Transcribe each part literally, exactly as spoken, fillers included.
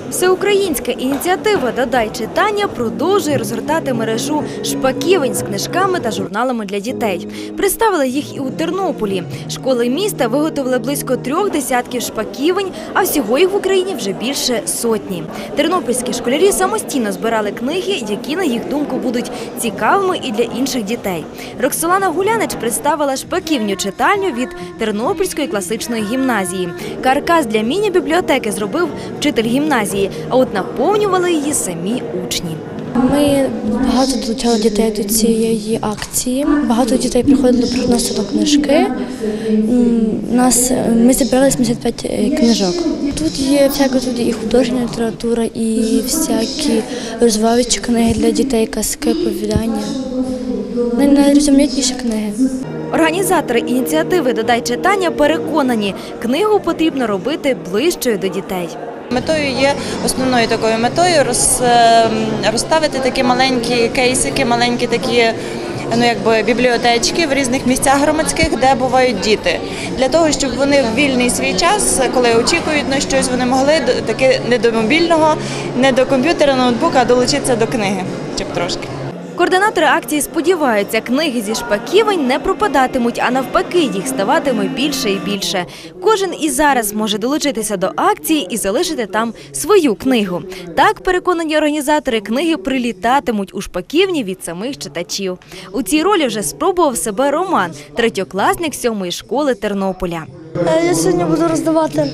Всеукраїнська ініціатива «Додай читання» продовжує розгортати мережу шпаківень з книжками та журналами для дітей. Представили їх і у Тернополі. Школи міста виготовили близько трьох десятків шпаківень, а всього їх в Україні вже більше сотні. Тернопільські школярі самостійно збирали книги, які, на їх думку, будуть цікавими і для інших дітей. Роксолана Гулянич представила шпаківню-читальню від Тернопільської класичної гімназії. Каркас для міні-бібліотеки зробив вчитель гімназії, а от наповнювали її самі учні. Ми багато долучали дітей до цієї акції. Багато дітей приходили, приносили книжки. Нас, ми зібрали сімдесят п'ять книжок. Тут є всяка тут і художня література, і всякі розвиваючі книги для дітей, казки, повідання. Найрізноманітніші книги. Організатори ініціативи «Додай читання» переконані, книгу потрібно робити ближчою до дітей. Метою є, основною такою метою роз, розставити такі маленькі кейсики, маленькі такі ну, якби, бібліотечки в різних місцях громадських, де бувають діти. Для того, щоб вони в вільний свій час, коли очікують на щось, вони могли таки не до мобільного, не до комп'ютера, ноутбука, а долучитися до книги, щоб трошки. Координатори акції сподіваються, книги зі шпаківень не пропадатимуть, а навпаки, їх ставатиме більше і більше. Кожен і зараз може долучитися до акції і залишити там свою книгу. Так, переконані організатори, книги прилітатимуть у шпаківні від самих читачів. У цій ролі вже спробував себе Роман, третьокласник сьомої школи Тернополя. Я сьогодні буду роздавати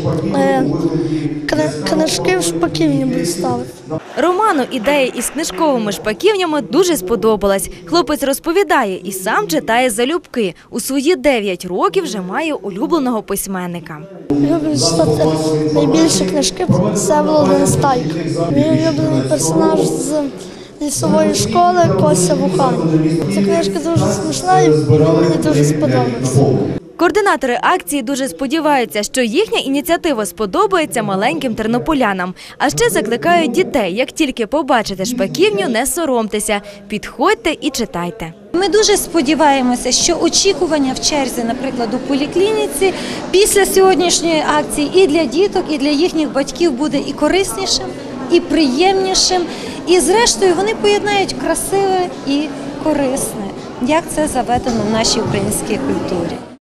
книжки в шпаківні, буду ставити. Роману ідея із книжковими шпаківнями дуже сподобалась. Хлопець розповідає і сам читає залюбки. У свої дев'ять років вже має улюбленого письменника. Люблю читати найбільше книжки – Всеволод Нестайко. Мій улюблений персонаж з лісової школи – Кося Вухан. Ця книжка дуже смішна і мені дуже сподобалася. Координатори акції дуже сподіваються, що їхня ініціатива сподобається маленьким тернополянам. А ще закликають дітей, як тільки побачите шпаківню, не соромтеся, підходьте і читайте. Ми дуже сподіваємося, що очікування в черзі, наприклад, у поліклініці після сьогоднішньої акції і для діток, і для їхніх батьків буде і кориснішим, і приємнішим. І зрештою вони поєднають красиве і корисне, як це заведено в нашій українській культурі.